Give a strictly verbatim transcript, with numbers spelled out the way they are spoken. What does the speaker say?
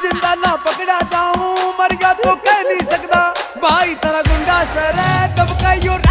जिंदा ना पकड़ा जाऊं, मर गया तो कह नहीं सकता भाई तेरा गुंडा सर है, कब का यूं